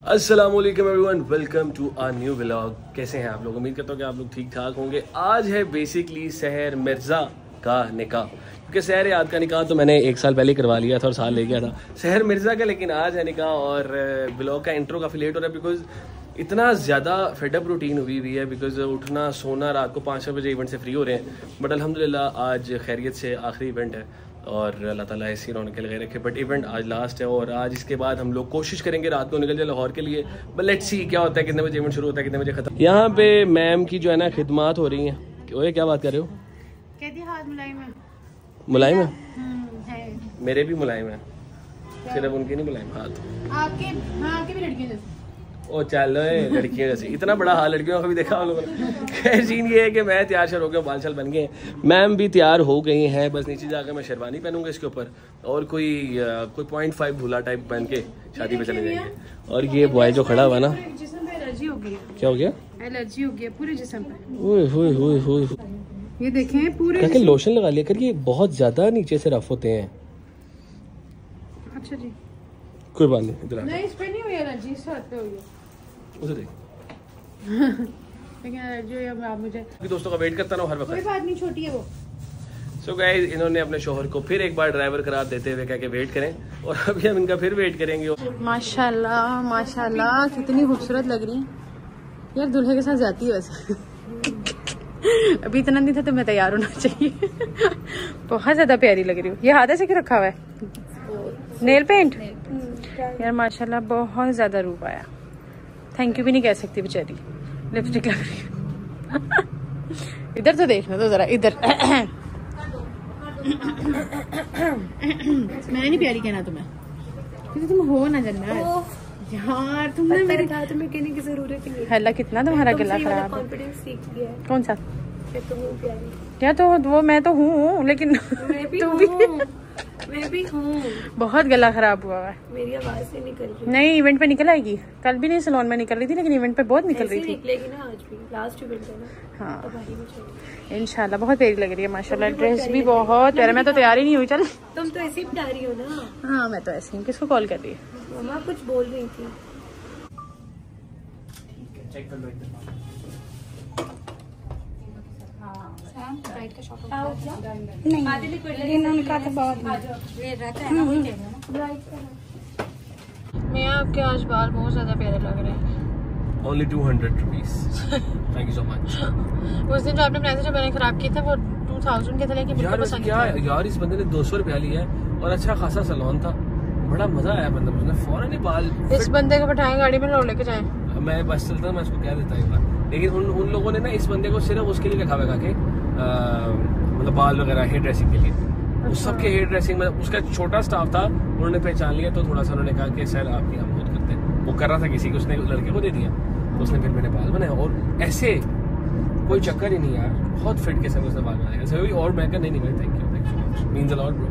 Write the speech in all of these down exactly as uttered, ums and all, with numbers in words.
अस्सलामुअलैकुम everyone, welcome to our new vlog. कैसे हैं आप लोग? उम्मीद करता हूँ कि आप लोग ठीक ठाक होंगे। आज है बेसिकली सहर मिर्ज़ा का निकाह, क्योंकि सहर याद का निकाह तो मैंने एक साल पहले करवा लिया था और साल ले गया था सहर मिर्ज़ा का, लेकिन आज है निकाह। और व्लॉग का इंट्रो काफ़ी लेट हो रहा है बिकॉज इतना ज़्यादा फेडअप रूटीन हुई हुई है, बिकॉज उठना सोना, रात को पाँच छः बजे इवेंट से फ्री हो रहे हैं। बट अल्हम्दुलिल्लाह आज खैरियत से आखिरी इवेंट है और अल्लाह ताला ऐसी रौनक लगे रखे। बट इवेंट आज लास्ट है और आज इसके बाद हम लोग कोशिश करेंगे रात को निकल जाए लाहौर के लिए। बट लेट्स सी क्या होता है, कितने बजे इवेंट शुरू होता है, कितने बजे खत्म। यहाँ पे मैम की जो है ना खिदमात हो रही हैं। ओए क्या बात कर रहे हो? कहती हाथ मुलायम है। मुलायम है? है। मेरे भी मुलायम है, सिर्फ उनके नहीं मुलायम हाथ। आपके हाँ, आपके भी लड़कियां जैसे। ओ चलो लड़कियों जैसे, इतना बड़ा हाल लड़कियों का कभी देखा हम लोगों ने। खैर सीन ये है कि मैं तैयार शर हो गया, बाल शाल बन गए, मैम भी तैयार हो गई हैं। बस नीचे जाकर मैं शेरवानी पहनूंगा इसके ऊपर और कोई आ, कोई पॉइंट फाइव भूला टाइप पहन के शादी पे चले जाएंगे। और ये बॉय जो खड़ा हुआ ना, जिस्म पे एलर्जी हो गई है। क्या हो गया? एलर्जी हो गई है पूरे जिस्म पे। ओए होए होए होए, ये देखें पूरे। क्या लोशन लगा लिया कर, ये बहुत ज्यादा नीचे से रफ होते हैं। अच्छा जी, कोई बात नहीं, इधर नहीं इस पे नहीं हुई एलर्जी, इस हाथ पे हुई है। उसे देख लेकिन एलर्जी हुई है, आप मुझे दोस्तों का वेट करता ना हर वक्त। कोई बात नहीं, छोटी है वो। सो so गाइस, इन्होंने अपने शोहर को फिर एक बार ड्राइवर करार देते हुए कहा कि वेट करें, और अभी हम इनका फिर वेट करेंगे। माशाल्लाह माशाल्लाह, कितनी खूबसूरत लग रही है यार। दूल्हे के साथ जाती है वैसे। अभी इतना नहीं था तो मैं तैयार होना चाहिए। बहुत ज्यादा प्यारी लग रही हूँ। ये हाथ ऐसे क्यों रखा हुआ है? नेल पेंट यार माशाल्लाह, बहुत ज्यादा रूप आया। थैंक यू भी नहीं कह सकती बेचारी, लिपस्टिक लग रही है। इधर तो देखना तो जरा, इधर। मैंने नहीं प्यारी कहना तुम्हें, क्योंकि तुम हो ना जन्नत यार। तुमने मेरे कहा तुम्हें कहने की जरूरत नहीं है। हल्ला कितना तुम्हारा गला खराब है। कॉन्फिडेंस सीख लिया है। कौन सा? तुम हो प्यारी। या तो वो मैं तो हूँ, लेकिन मैं भी हूँ, मैं भी हूँ। बहुत गला खराब हुआ है, मेरी आवाज से निकल रही। नहीं, इवेंट पे निकल आएगी। कल भी नहीं सैलून में निकल रही थी, लेकिन इवेंट पे बहुत निकल रही थी। निकलेगी ना आज भी, लास्ट इवेंट है ना। हाँ इंशाल्लाह, बहुत प्यारी लग रही है माशाल्लाह। ड्रेस भी बहुत प्यारा। मैं तो तैयार ही नहीं हुई। चल तुम तो ऐसे ही प्यारी हो ना। हाँ मैं तो ऐसे ही। किसको कॉल कर रही है? मम्मा कुछ बोल रही थी। मैं आपके आज बाल बहुत ज्यादा प्यारे लग रहे हैं। Only two hundred rupees. Thank you so much. उस दिन जो आपने अपने जो मैंने खराब किए थे वो two thousand के थे, लेकिन यार पसंद क्या यार, इस बंदे ने दो सौ रुपया लिया है और अच्छा खासा सैलून था, बड़ा मजा आया। मतलब उसने फौरन ही बाल। इस बंदे को बैठाएं गाड़ी में, लो लेके जाएं। मैं बस चलता, मैं उसको कह देता एक बार, लेकिन उन उन लोगों ने ना इस बंदे को सिर्फ उसके लिए रखा हुआ के मतलब बाल वगैरह हेयर ड्रेसिंग के लिए। अच्छा। उस सबके हेयर ड्रेसिंग में उसका छोटा स्टाफ था, उन्होंने पहचान लिया तो थोड़ा सा उन्होंने कहा कि सर आपकी हम खुद करते हैं। वो कर रहा था किसी को, उसने लड़के को दे दिया, तो उसने फिर मैंने बाल बनाया। और ऐसे कोई चक्कर ही नहीं यार, बहुत फिट के संग उसने बाल बनाया सभी। और मैं कहा नहीं नहीं भाई, thank you thank you so much, means a lot bro.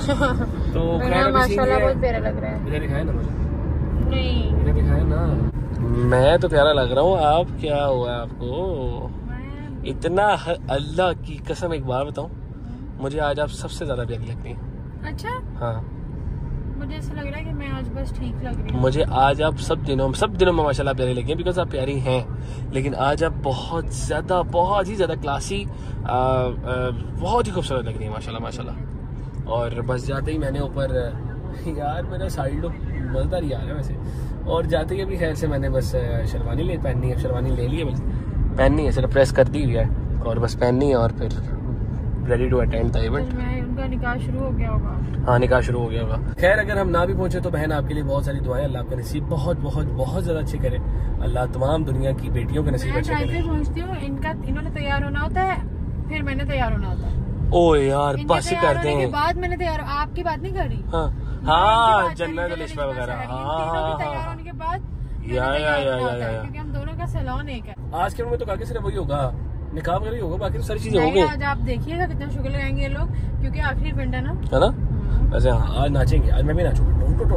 तो माशाल्लाह बहुत प्यारा लग रहा है। मुझे दिखाया ना, मुझे नहीं मुझे दिखाया ना। मैं तो प्यारा लग रहा हूँ, आप क्या हुआ आपको इतना? अल्लाह की कसम एक बार बताऊं, मुझे आज आप सबसे ज्यादा प्यारी लगती हैं। अच्छा हाँ, मुझे ऐसा लग रहा है कि मैं आज बस ठीक लग रही हूँ। मुझे आज आप सब दिनों सब दिनों में माशाल्लाह प्यारी लगी हैं, बिकॉज आप प्यारी हैं। लेकिन आज आप बहुत ज्यादा बहुत ही ज्यादा क्लासी, आ, आ, बहुत ही खूबसूरत लग रही है माशाल्लाह माशाल्लाह। और बस जाते ही मैंने ऊपर, यार मेरा साइड लुक मजेदार ही आ रहा है वैसे। और जाते ही अपनी खैर से मैंने बस शेरवानी ले पहननी है, शेरवानी ले ली है, बस पहननी है, सिर्फ प्रेस कर दी हुई है और बस पहननी है और फिर ready to attend the event. उनका निकाह शुरू हो गया होगा। हाँ निकाह शुरू हो गया होगा। खैर अगर हम ना भी पहुंचे तो बहन आपके लिए बहुत सारी दुआएं, अल्लाह आपका नसीब बहुत बहुत बहुत ज्यादा अच्छे करे। अल्लाह तमाम दुनिया की बेटियों के नसीब अच्छे करे। मैं पहुंचती हूँ, इनका इन्होंने तैयार होना होता है, फिर मैंने तैयार होना होता है। ओ यार बस ही करते हैं, बाद मैंने तैयार। आपकी बात नहीं कर रही। हाँ हाँ, जन्नत अलिशा वगैरह। हाँ तैयार होने के बाद या या या या, क्योंकि हम दोनों का सैलून एक है। आज के में तो काके सिर्फ वही होगा, निकाह वगैरह होगा, बाकी तो सारी चीजें हो गई। आज आप देखिएगा कितना शुक्र लगाएंगे ये लोग, क्योंकि आखिरी इवेंट है ना, है ना। वैसे हाँ आज नाचेंगे, आज मैं भी नाचूंगा।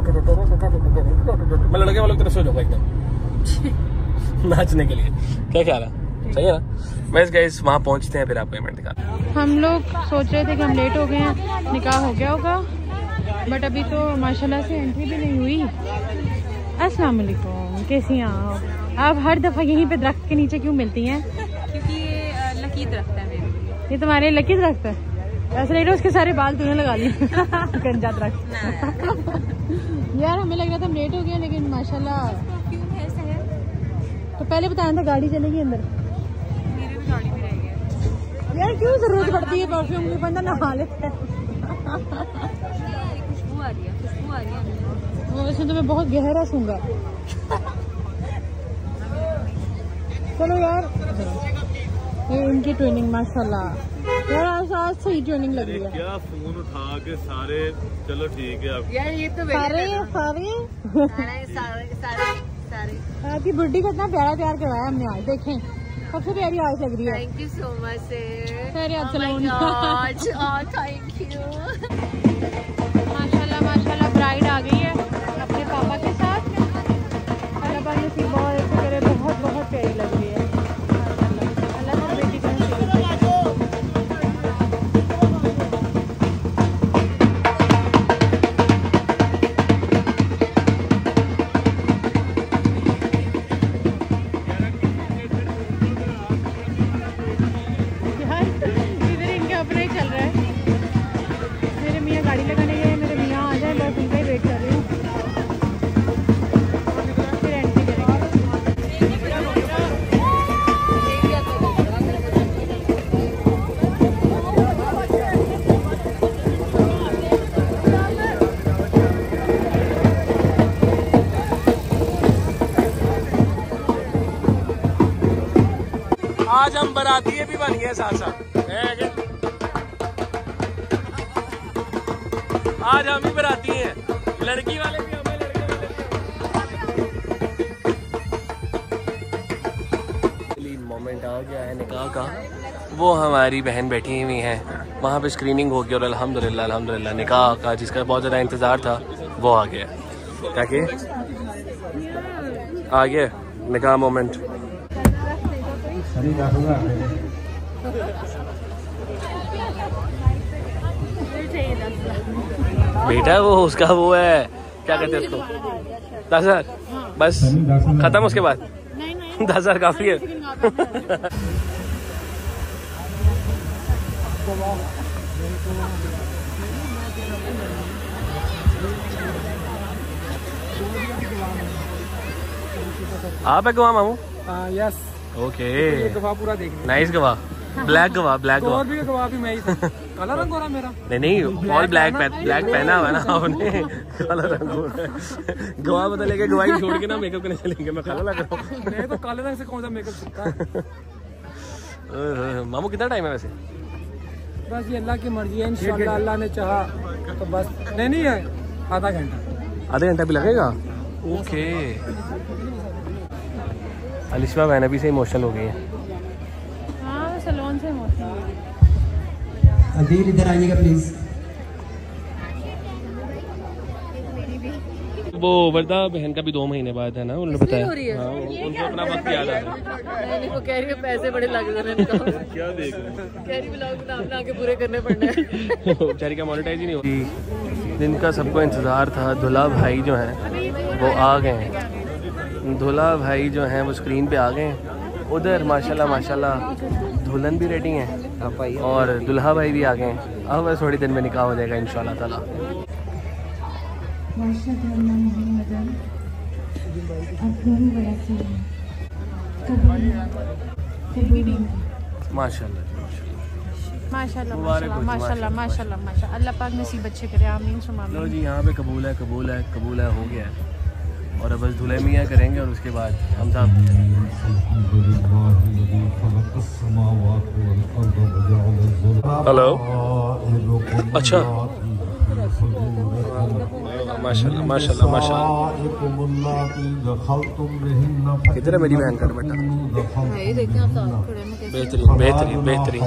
मैं लड़के वालों की तरफ से हो जाऊंगा एकदम नाचने के लिए। क्या ख्याल है? सही है ना। बस गाइस वहाँ पहुँचते हैं, फिर आपको इवेंट दिखाते हैं। हम लोग सोच रहे थे कि हम लेट हो गए हैं, निकाह हो गया होगा, बट अभी तो माशाल्लाह से एंट्री भी नहीं हुई। अस्सलाम वालेकुम, हल्के सी यहाँ आप हर दफा यहीं पे दरख्त के नीचे क्यों मिलती हैं? क्योंकि ये लकी दरख्त है मेरे लिए। ये तुम्हारे लकी दरख्त है? ऐसा लग रहा है उसके सारे बाल तूने लगा लिए। गंजा दरख्त। यार हमें लग रहा था लेट हो गया, लेकिन माशाल्लाह। क्यों है सहर? तो पहले बताया था गाड़ी चलेगी अंदर। मेरे भी गाड़ी में रह गया यार क्यों जरूरत पड़ती है परफ्यूम की? बंदा नहा लेता है। खुशबू आ रही है, खुशबू आ रही है। वो इसमें तो मैं बहुत गहरा सूंगा। चलो यार, ये इनकी ट्रेनिंग माशाल्लाह यार आज आज सही ट्रेनिंग लग रही है। क्या फोन उठा के सारे चलो ठीक है आप यार ये तो सारे सारे सारे सारे सारे आपकी बुड्ढी को इतना प्यारा प्यार करवाया हमने आज। देखें सबसे प्यारी आज लग रही है। Thank you so much sir. Sir यार चलो थैंक यू। माशाल्लाह माशाल्लाह ब्राइड आ गई है अपने पापा के साथ। अल्लाह पाक नसीब बहुत ऐसे करे, बहुत बहुत प्यारी लग रही है। अल्लाह की बेटी को नसीब करे। यार इधर इनके अपने ही चल रहा है। मेरे मियाँ गाड़ी लगाने गए, मेरे मियाँ आ जाए बस उनका ही वेट कर रही हूँ। फिर एंट्री करेंगे। आज हम बरातिये भी बन गए साथ साथ। आज हम भी बराती हैं, लड़की वाले भी हमें, लड़के वाले भी। मोमेंट आ गया है निकाह का। वो हमारी बहन बैठी हुई हैं, वहाँ पे स्क्रीनिंग हो गई और अल्हम्दुलिल्लाह अल्हम्दुलिल्लाह निकाह का जिसका बहुत ज़्यादा इंतज़ार था वो आ गया। क्या कि आ गया निकाह मोमेंट। बेटा वो उसका वो है, क्या कहते हैं उसको, दस हजार बस खत्म। उसके बाद दस हजार काफी है। आप है गवाह मामू? यस ओके, गवाह पूरा देख नाइस गवाह, ब्लैक गवाह, ब्लैक गवाह भी गवाह भी मैं ही था। काला रंग हो रहा मेरा? नहीं नहीं, ऑल ब्लैक ब्लैक पहना हुआ ना आपने, काला रंग हो रहा है। गवाह बता लेके गवाही छोड़ के ना मेकअप करने चलेंगे। मैं काला लग रहा हूँ। मैं तो काले रंग से कौन सा मेकअप सीखता है? मामू कितना टाइम है वैसे? बस ये अल्लाह की मर्जी है, इंशाल्लाह अल्लाह ने चाहा तो बस। नहीं नहीं है, आधा घंटा। आधे घंटा भी लगेगा? ओके। अलिशा बहन अभी से इमोशनल हो गई है। हाँ सलोन से इमोशनल। अदील इधर आइएगा प्लीज। वो वर्दा बहन का भी दो महीने बाद है ना, उन्होंने बताया। हाँ, उनको अपना वक्त याद आ रहा है। नहीं वो कह रही है पैसे बड़े लग रहे हैं। क्या देख रहे हैं? कह रही ब्लॉग बना के पूरे करने पड़ने हैं। बेचारी का मोनेटाइज ही नहीं होती। जिनका सबको इंतज़ार था, दूल्हा भाई जो हैं वो आ गए हैं। दूल्हा भाई जो हैं वो स्क्रीन पे आ गए हैं। उधर माशाल्लाह माशाल्लाह दुल्हन भी रेडी हैं और दूल्हा भाई भी आ गए हैं। अब बस थोड़ी देर में निकाह हो जाएगा इंशाल्लाह ताला। माशाल्लाह माशाल्लाह माशाल्लाह माशाल्लाह माशाल्लाह माशाल्लाह। अल्लाह पाक नसीब अच्छे करे, आमीन सुमा आमीन। लो जी, यहाँ पे कबूल है कबूल है कबूल है हो गया है। और अब बस दूल्हे मियाँ करेंगे और उसके बाद हम साहब। हेलो, अच्छा माशाल्लाह माशाल्लाह माशाल्लाह। किधर है मेरी बहन का दुपट्टा? बेहतरीन बेहतरीन बेहतरीन।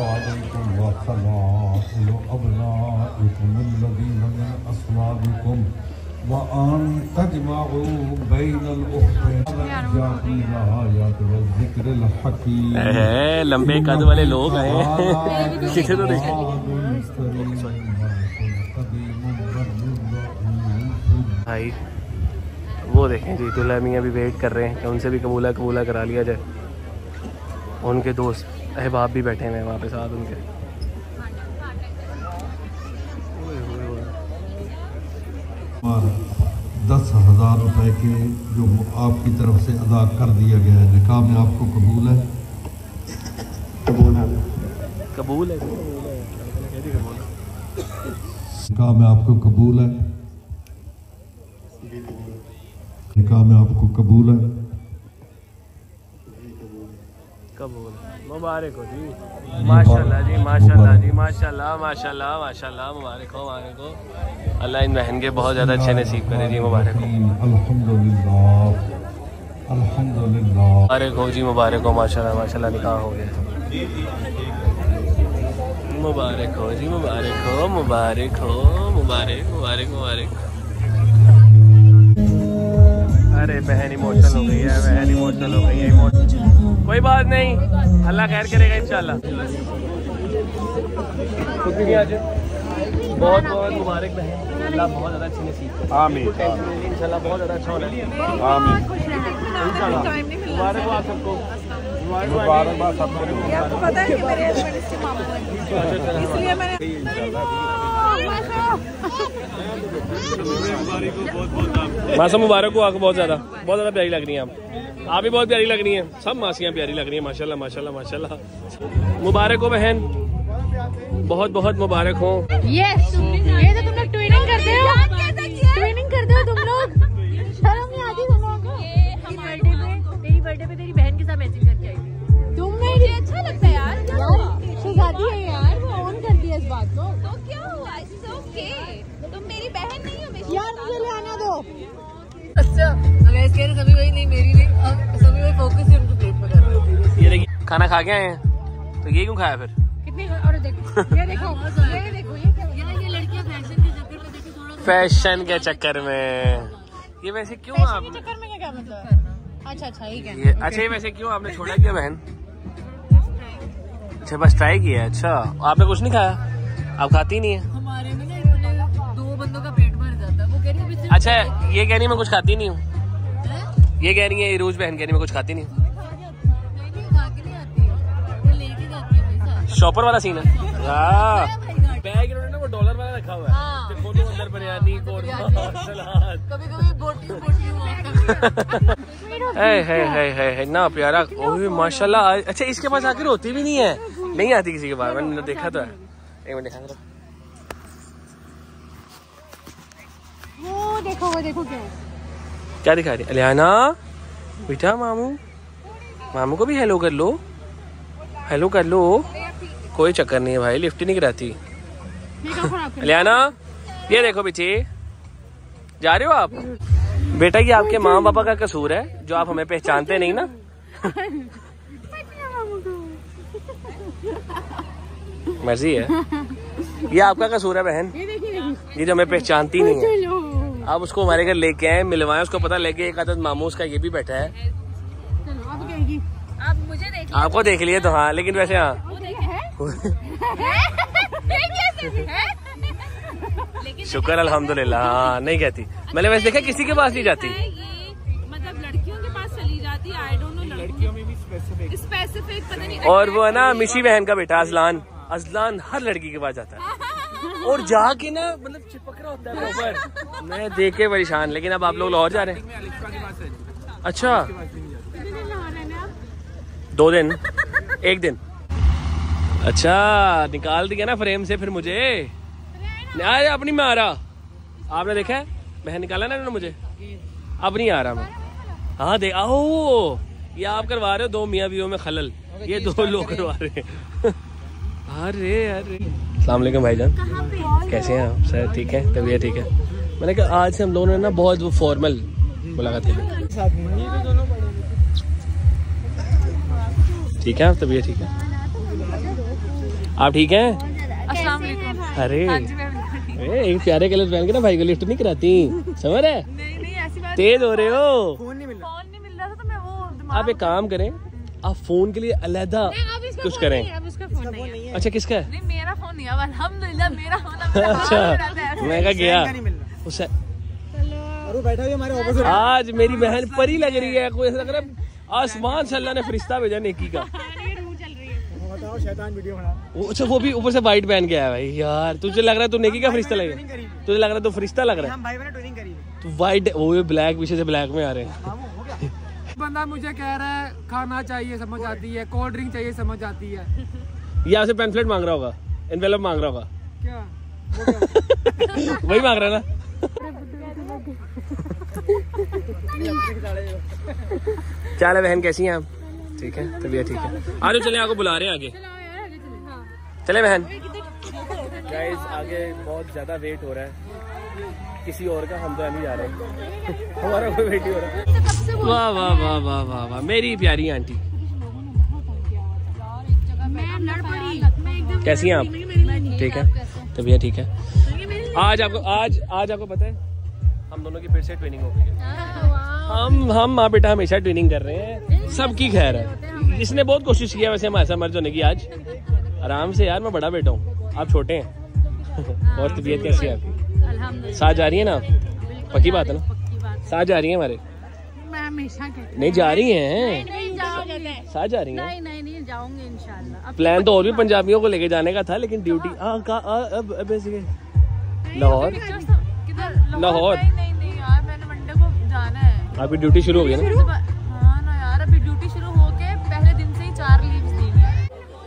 लंबे कद वाले लोग आए हैं। तो देखें भाई, वो वो देखें जी, दूल्हा मियाँ भी वेट कर रहे हैं कि उनसे भी कबूला कबूला करा लिया जाए। उनके दोस्त अहबाब भी बैठे हुए हैं वहाँ पे साथ उनके। दस हजार रुपए के जो आपकी तरफ से अदा कर दिया गया है, निकाह में आपको कबूल है? कबूल है, कबूल है, निकाह में आपको कबूल है? निकाह में आपको कबूल है? कबूल। मुबारक हो जी, माशाल्लाह जी, माशाल्लाह जी, माशाल्लाह माशाल्लाह माशाल्लाह। मुबारक हो, मुबारक हो। अल्लाह इन बहन के बहुत ज़्यादा अच्छे नसीब करे जी। मुबारक हो, अल्हम्दुलिल्लाह, अल्हम्दुलिल्लाह। मुबारक हो जी, मुबारक हो। माशाल्लाह माशाल्लाह निकाह हो गया। मुबारक हो जी, मुबारक हो, मुबारक हो, मुबारक मुबारक मुबारक। अरे बहन इमोशनल हो गई है, बहन इमोशनल हो गई है, इमोशनल। कोई बात नहीं, अल्लाह खैर करेगा इंशाल्लाह। खुद भी आज बहुत बहुत मुबारक बहन, अल्लाह बहुत ज़्यादा अच्छी नसीब करे। आमीन, इंशाल्लाह बहुत ज़्यादा अच्छा होना है। आमीन, इंशाल्लाह। मुबारक हो आप सबको, मुबारकबाद सबको। आपको पता है कि मेरे हस्बैंड इसके मामा हैं, इसलिए मैंने मासा मुबारक हो आपको बहुत ज़्यादा, बहुत ज़्यादा प्यारी लग रही हैं आप। आप भी बहुत प्यारी लग रही हैं, सब मासियाँ प्यारी लग रही हैं माशाल्लाह माशाल्लाह माशाल्लाह। मुबारक हो बहन, बहुत बहुत मुबारक हो। यस, ये तो तुम लोग ट्विनिंग करते हो, ट्विनिंग करते हो तुम लोग। शर्म नहीं आती तुम लोगों को? बर्थडे पे, तेरी बर्थडे पे तेरी बहन के साथ मैचिंग करके आई थी। तुम मुझे अच्छा लगता है यार, शहजादी है यार, वो ऑन कर दिया इस बात को। तो क्या हुआ? इट्स ओके, तुम मेरी बहन नहीं हो यार, मुझे ले आना दो। अच्छा, गैस कह रहे सभी वही नहीं, मेरी नहीं, अब सभी वही फोकस ही उनके प्लेट पे कर रहे थे। ये देखिए खाना खा के आए हैं, तो ये क्यों खाया फिर? कितनी और देखो, ये देखो, ये देखो, ये क्या? ये ना ये लड़कियां फैशन के चक्कर में देखो थोड़ा फैशन के चक्कर में। ये वैसे क्यों आप? चक्कर में क्या मतलब? अच्छा अच्छा, ठीक है। ये अच्छा, ये वैसे क्यों आपने छोड़ा क्या बहन? अच्छा, बस ट्राई किया। अच्छा, आपने कुछ नहीं खाया? आप खाती नहीं है? हमारे में ना इतने दो बंदों का पेट भर जाता है। वो कह रही है अभी सिर्फ अच्छा, ये कह रही मैं कुछ खाती नहीं हूँ। ये कह रही है रोज बहन कह रही मैं कुछ खाती नहीं हूँ। नहीं नहीं खा के नहीं आती है, वो लेके जाती है भाई साहब। शॉपर वाला सीन है। हाँ, बैग इन्होंने ना वो डॉलर वाला रखा हुआ है। फिर खोलो अंदर बिरयानी, कोरमा, सलाद। कभी कभी बोटी बोटी हुआ है है है है है ना प्यारा। ओह माशाल्लाह। अच्छा, इसके पास आखिर होती भी नहीं है, नहीं आती किसी के पास, मैंने देखा तो है। एक मिनट दिखा दो। वो देखो, वो देखो क्या है? क्या दिखा रही? अलियाना बेटा, मामू मामू को भी हेलो कर लो, हेलो कर लो। कोई चक्कर नहीं है भाई, लिफ्ट नहीं कराती। अलियाना ये देखो पीछे, जा रहे हो आप? बेटा ये आपके माँ पापा का कसूर है जो आप हमें पहचानते नहीं ना। मर्जी है, ये आपका कसूर है बहन, ये जो हमें पहचानती नहीं है। आप उसको हमारे घर लेके आए, मिलवाएं, उसको पता लगे एक आदत मामू उसका ये भी बैठा है। आप मुझे देख आपको देख लिए तो हाँ, लेकिन वैसे हाँ शुक्र अल्हम्दुलिल्लाह। हाँ नहीं कहती, मैंने वैसे देखा किसी के पास नहीं जाती। मतलब लड़कियों के पास चली जाती है, आई डोंट नो, लड़कियों में भी स्पेसिफिक स्पेसिफिक पता नहीं। और वो है ना मिशी बहन का बेटा अजलान, अजलान हर लड़की के पास जाता है और जाके ना मतलब चिपक रहा होता है ऊपर। मैं देख के परेशान, लेकिन अब आप लोग लाहौर जा रहे हैं? अच्छा, दो दिन, एक दिन। अच्छा, निकाल दिया ना फ्रेम से फिर मुझे। आज अपनी में आ रहा, आपने देखा है बहन निकाला ना मुझे, अब नहीं आ रहा मैं। हाँ दे आओ, ये आप करवा रहे हो दो मियाँ बीवियों में खलल, ये दो लोग करवा रहे हैं। अरे अरे अस्सलाम वालेकुम भाईजान, कैसे हैं आप? सर ठीक है, तबीयत ठीक है? मैंने कहा आज से हम लोगों ने ना बहुत वो फॉर्मल मुलाकात की। ठीक है, आप तबीयत ठीक है? आप ठीक हैं? अस्सलाम वालेकुम। अरे एक प्यारे कलर पहन के ना भाई को लिफ्ट नहीं कराती, समझ रहे? नहीं नहीं ऐसी बात तेज हो रहे हो। फोन नहीं मिल रहा था तो मैं वो आप एक काम करें, आप फोन के लिए अलहदा कुछ करें। अब उसका फोन नहीं है। अच्छा किसका है? नहीं मेरा फोन नहीं है, अल्हम्दुलिल्लाह मेरा फोन है। अच्छा मैं क्या गया उसे। बैठा हुआ हमारे ऑपोजिट। आज मेरी बहन परी लग रही है, कोई ऐसा लग रहा है आसमान से अल्लाह ने फरिश्ता भेजा नेकी का। बताओ शैतान वीडियो बना। अच्छा वो भी ऊपर से वाइट पहन के आया भाई यार, तुझे लग रहा है तू नेकी का फरिश्ता लगे, तुझे लग रहा है तू फरिश्ता लग रहा है। हम भाई मैंने ट्रेनिंग करी है। तू वाइट वो ब्लैक पीछे से ब्लैक में आ रहे हैं। बंदा मुझे कह रहा है खाना चाहिए समझ आती है, कोल्ड ड्रिंक चाहिए समझ आती है। ये आपसे पैम्फलेट मांग रहा होगा, एनवेलप मांग रहा होगा। क्या वही मांग रहा है ना। क्या है बहन, कैसी हैं आप? ठीक है, तबीयत ठीक है। आ जाओ चले, आपको बुला रहे हैं आगे। चले बहन। गाइस आगे बहुत ज्यादा वेट हो रहा है किसी और का, हम तो अभी जा रहे हैं। हमारा कोई वेट ही हो रहा है। वाह वाह वाह वाह वाह वाह मेरी प्यारी आंटी, कैसी हैं आप? ठीक है, तबीयत ठीक है। आज आपको आज आज आपको पता है हम दोनों की फिर से ट्रेनिंग हो गई है। हम हम माँ बेटा हमेशा ट्रेनिंग कर रहे हैं, सबकी खैर है। इसने बहुत कोशिश किया वैसे हमारे साथ मर्ज होने की। आज आराम से यार, मैं बड़ा बेटा हूँ, आप छोटे हैं। और तबीयत कैसी है आपकी? साथ जा रही है ना आप? पक्की बात है ना? साथ जा रही है हमारे? मैं हमेशा नहीं जा रही हैं, साथ जा रही हैं। नहीं नहीं नहीं जाऊंगी इंशाल्लाह। प्लान तो और भी पंजाबियों को लेके जाने का था, लेकिन ड्यूटी अब अब लाहौर लाहौर नहीं नहीं यार, मैंने मंडे को जाना है। आपकी ड्यूटी शुरू हो गई ना? हाँ ना यार, अभी ड्यूटी शुरू होके पहले दिन से ही चार लीव्स दी हैं।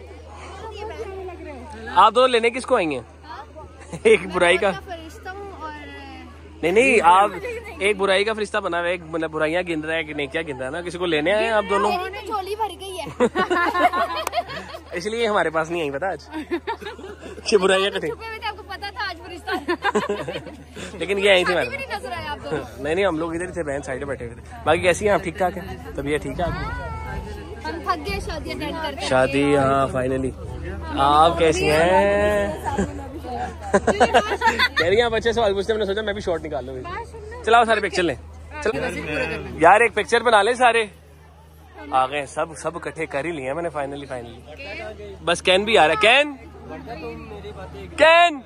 आप दो लेने किसको आएंगे? एक बुराई का नहीं नहीं, आप एक बुराई का फरिश्ता बना हुआ है, एक मतलब बुराइयां गिन रहा है, एक नेकियां गिन रहा है ना। किसी को लेने आए आप दोनों? झोली भर गई है। इसलिए हमारे पास नहीं आई पता आज कि बुराइयां कठिन। आपको पता था आज फरिश्ता। लेकिन ये आई थी मैडम। नहीं नजर आया आप दोनों। नहीं नहीं, हम लोग इधर थे, बहन साइड में बैठे हुए थे। बाकी कैसी हैं आप? ठीक ठाक है, तबीयत ठीक है आपकी? हम थक गए शादी अटेंड करके। शादी, हाँ फाइनली। आप कैसी हैं? कह रही हैं आप अच्छे सवाल पूछते, मैंने सोचा मैं भी शॉट निकाल लूँ। चलाओ सारे पिक्चर लें, चलो यार एक पिक्चर बना ले सारे। आ गए सब सब इकट्ठे कर ही लिए मैंने फाइनली फाइनली बस कैन भी आ रहा है। कैन कैन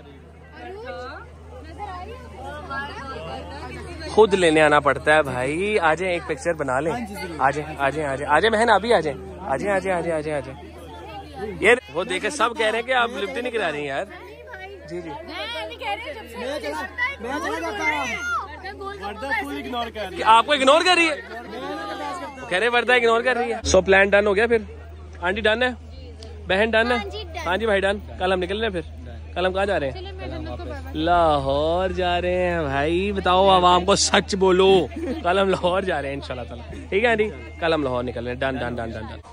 खुद लेने आना पड़ता है भाई। आ जाए एक पिक्चर बना ले। आ जाए आ जाए आ जाए आ जाए बहन, अभी आ जाए आ जाए आ जाए आ जाए आ जाए आ जाए। ये वो देखे सब कह रहे हैं कि आप लिफ्ट नहीं करा रही हैं यार। जी जी आपको इग्नोर कर रही है, कह रहे वर्दा इग्नोर कर रही है। सो प्लान डन हो गया फिर? आंटी डन है, बहन डन है? हाँ जी भाई डन। कल हम निकल रहे हैं, फिर कल हम कहाँ जा रहे हैं? लाहौर जा रहे हैं भाई। बताओ आवाम को सच बोलो, कल हम लाहौर जा रहे हैं इंशाल्लाह ताला। ठीक है आंटी, कल हम लाहौर निकल रहे हैं। Done done done done done.